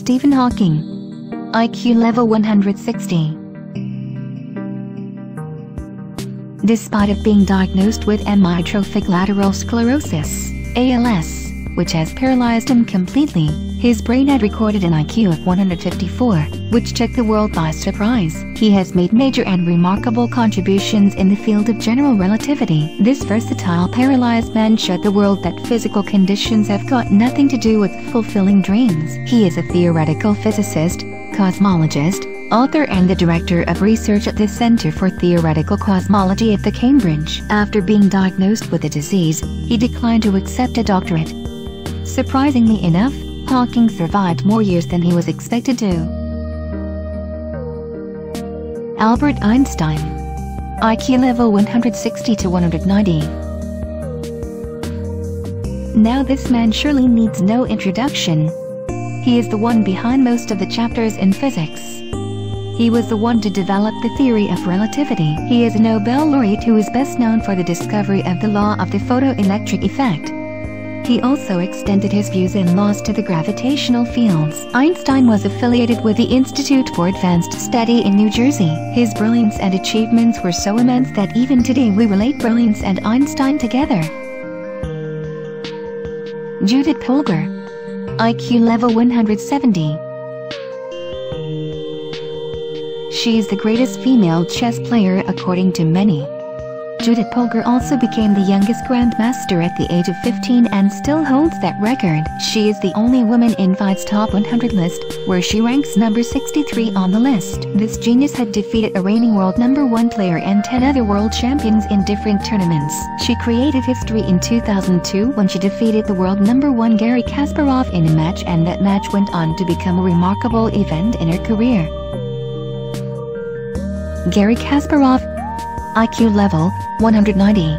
Stephen Hawking. IQ level 160. Despite of being diagnosed with amyotrophic lateral sclerosis, ALS, which has paralyzed him completely, his brain had recorded an IQ of 154, which took the world by surprise. He has made major and remarkable contributions in the field of general relativity. This versatile paralyzed man showed the world that physical conditions have got nothing to do with fulfilling dreams. He is a theoretical physicist, cosmologist, author and the director of research at the Center for Theoretical Cosmology at the Cambridge. After being diagnosed with the disease, he declined to accept a doctorate. Surprisingly enough, Hawking survived more years than he was expected to. Albert Einstein. IQ level 160 to 190. Now this man surely needs no introduction. He is the one behind most of the chapters in physics. He was the one to develop the theory of relativity. He is a Nobel laureate who is best known for the discovery of the law of the photoelectric effect. He also extended his views and laws to the gravitational fields. Einstein was affiliated with the Institute for Advanced Study in New Jersey. His brilliance and achievements were so immense that even today we relate brilliance and Einstein together. Judit Polgar. IQ level 170. She is the greatest female chess player according to many. Judit Polgar also became the youngest grandmaster at the age of 15 and still holds that record. She is the only woman in FIDE's top 100 list, where she ranks number 63 on the list. This genius had defeated a reigning world #1 player and 10 other world champions in different tournaments. She created history in 2002 when she defeated the world #1 Garry Kasparov in a match, and that match went on to become a remarkable event in her career. Garry Kasparov. IQ level 190.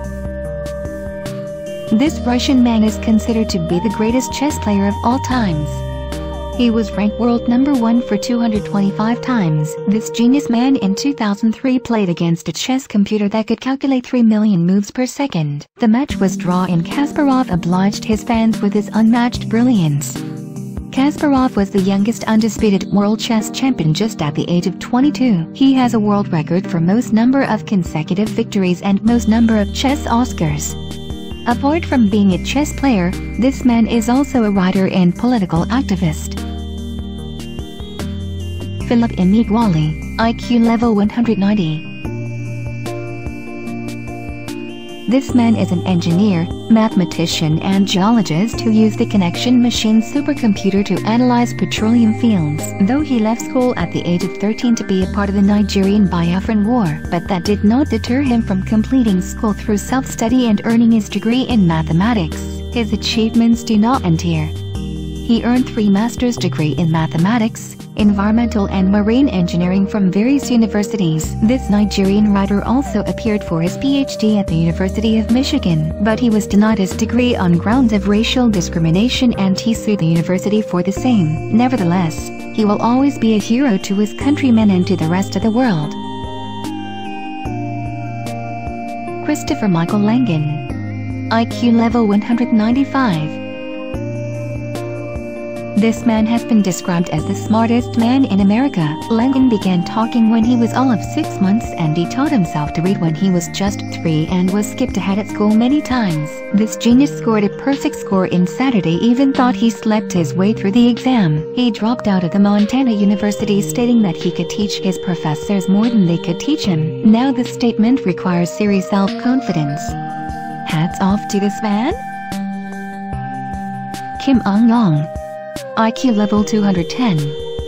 This Russian man is considered to be the greatest chess player of all times. He was ranked world #1 for 225 times. This genius man in 2003 played against a chess computer that could calculate 3 million moves per second. The match was draw and Kasparov obliged his fans with his unmatched brilliance. Kasparov was the youngest undisputed world chess champion just at the age of 22. He has a world record for most number of consecutive victories and most number of chess Oscars. Apart from being a chess player, this man is also a writer and political activist. Emeagwali. IQ level 190. This man is an engineer, mathematician and geologist who used the Connection Machine supercomputer to analyze petroleum fields. Though he left school at the age of 13 to be a part of the Nigerian Biafran War, but that did not deter him from completing school through self-study and earning his degree in mathematics. His achievements do not end here. He earned 3 master's degrees in mathematics, environmental and marine engineering from various universities. This Nigerian writer also appeared for his PhD at the University of Michigan, but he was denied his degree on grounds of racial discrimination and he sued the university for the same. Nevertheless, he will always be a hero to his countrymen and to the rest of the world. Christopher Michael Langan. IQ level 195. This man has been described as the smartest man in America. Langan began talking when he was all of 6 months and he taught himself to read when he was just 3 and was skipped ahead at school many times. This genius scored a perfect score in Saturday, even thought he slept his way through the exam. He dropped out of the Montana University stating that he could teach his professors more than they could teach him. Now this statement requires serious self-confidence. Hats off to this man. Ung-Yong. IQ level 210.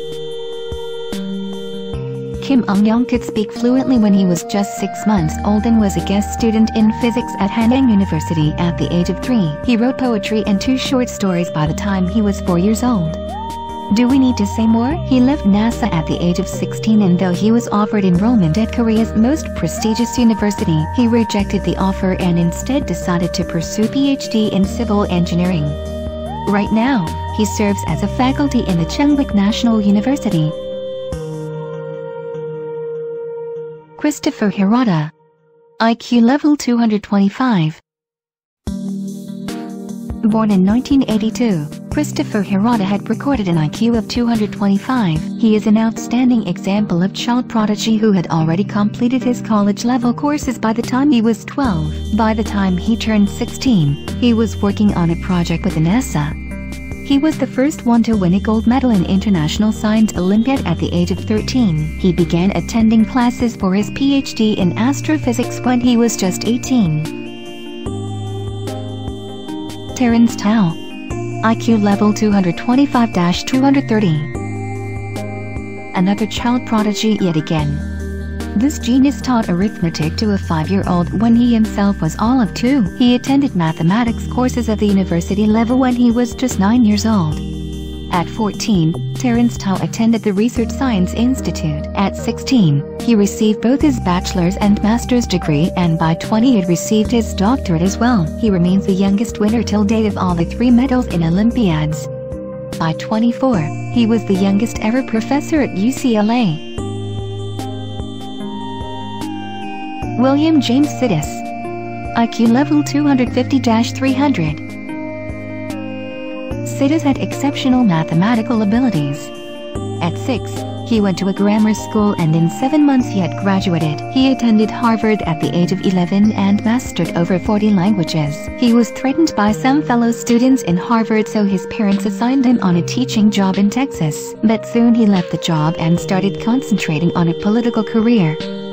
Ung-Yong could speak fluently when he was just 6 months old and was a guest student in physics at Hanyang University at the age of 3. He wrote poetry and 2 short stories by the time he was 4 years old. Do we need to say more? He left NASA at the age of 16, and though he was offered enrollment at Korea's most prestigious university, he rejected the offer and instead decided to pursue PhD in civil engineering. Right now, he serves as a faculty in the Chungbuk National University. Christopher Hirata. IQ level 225. Born in 1982, Christopher Hirata had recorded an IQ of 225. He is an outstanding example of child prodigy who had already completed his college-level courses by the time he was 12. By the time he turned 16, he was working on a project with NASA. He was the first one to win a gold medal in International Science Olympiad at the age of 13. He began attending classes for his PhD in astrophysics when he was just 18. Terence Tao. IQ level 225-230. Another child prodigy yet again. This genius taught arithmetic to a 5-year-old when he himself was all of 2. He attended mathematics courses at the university level when he was just 9 years old. At 14, Terence Tao attended the Research Science Institute. At 16, he received both his bachelor's and master's degree, and by 20 he had received his doctorate as well. He remains the youngest winner till date of all the 3 medals in Olympiads. By 24, he was the youngest ever professor at UCLA. William James Sidis. IQ level 250-300. Sidis had exceptional mathematical abilities. At 6, he went to a grammar school, and in 7 months he had graduated. He attended Harvard at the age of 11 and mastered over 40 languages. He was threatened by some fellow students in Harvard, so his parents assigned him on a teaching job in Texas. But soon he left the job and started concentrating on a political career.